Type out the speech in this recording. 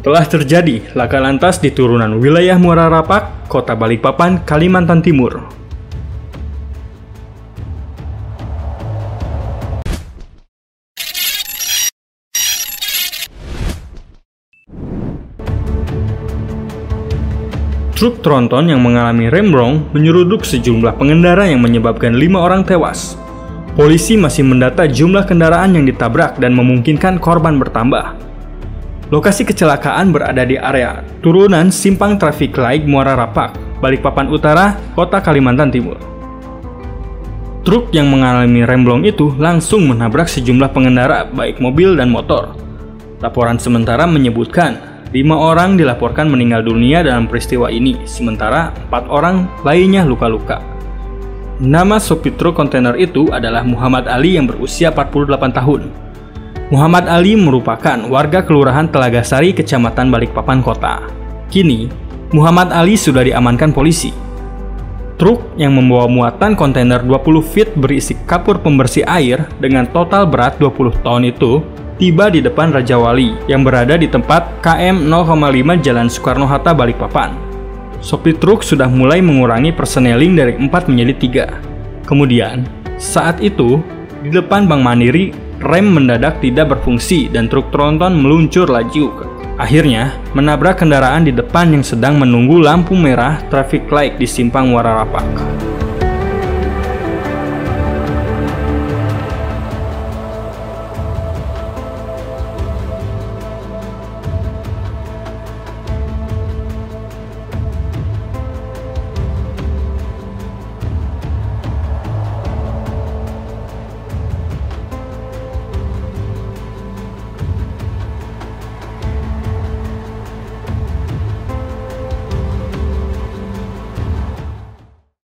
Telah terjadi laka lantas di turunan wilayah Muara Rapak, Kota Balikpapan, Kalimantan Timur. Truk tronton yang mengalami remblong menyeruduk sejumlah pengendara yang menyebabkan 5 orang tewas. Polisi masih mendata jumlah kendaraan yang ditabrak dan memungkinkan korban bertambah. Lokasi kecelakaan berada di area turunan Simpang Traffic Light Muara Rapak, Balikpapan Utara, Kota Kalimantan Timur. Truk yang mengalami remblong itu langsung menabrak sejumlah pengendara, baik mobil dan motor. Laporan sementara menyebutkan 5 orang dilaporkan meninggal dunia dalam peristiwa ini, sementara 4 orang lainnya luka-luka. Nama sopir truk kontainer itu adalah Muhammad Ali yang berusia 48 tahun. Muhammad Ali merupakan warga Kelurahan Telagasari, Kecamatan Balikpapan Kota. Kini, Muhammad Ali sudah diamankan polisi. Truk yang membawa muatan kontainer 20 feet berisi kapur pembersih air dengan total berat 20 ton itu tiba di depan Raja Wali yang berada di tempat KM 0,5 Jalan Soekarno-Hatta, Balikpapan. Sopir truk sudah mulai mengurangi perseneling dari 4 menjadi 3. Kemudian, saat itu, di depan Bank Mandiri, rem mendadak tidak berfungsi dan truk tronton meluncur laju. Akhirnya, menabrak kendaraan di depan yang sedang menunggu lampu merah traffic light di Simpang Muara Rapak.